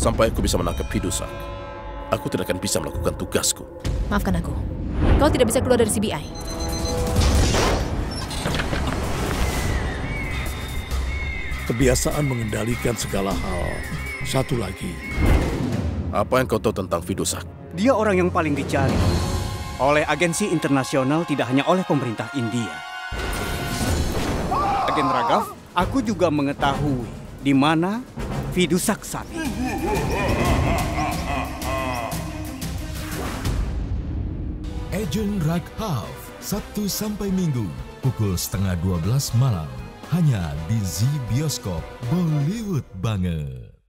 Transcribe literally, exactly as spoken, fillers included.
Sampai aku bisa menangkap Vidusak, aku tidak akan bisa melakukan tugasku. Maafkan aku. Kau tidak bisa keluar dari C B I. Kebiasaan mengendalikan segala hal. Satu lagi. Apa yang kau tahu tentang Vidusak? Dia orang yang paling dicari oleh agensi internasional, tidak hanya oleh pemerintah India. Agen Raghav, aku juga mengetahui di mana Vidusak saat ini. Agent Raghav, Sabtu sampai Minggu, pukul setengah dua belas malam. Hanya di Z Bioskop Bollywood banget.